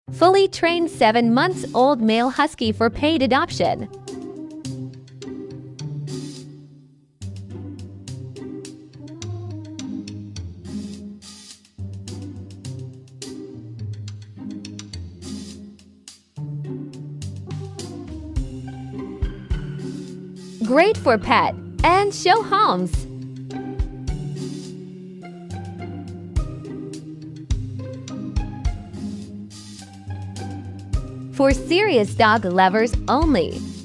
Fully trained 7-month-old male husky for paid adoption. Great for pet and show homes. For serious dog lovers only.